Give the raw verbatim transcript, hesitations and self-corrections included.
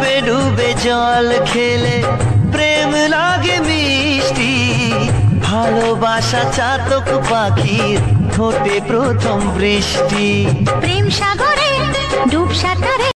ডুবে ডুবে জল খেলে প্রেম লাগে মিষ্টি, ভালোবাসা চাতক পাখির ঠোঁটে প্রথম বৃষ্টি। প্রেম সাগরে ডুব সাঁতারে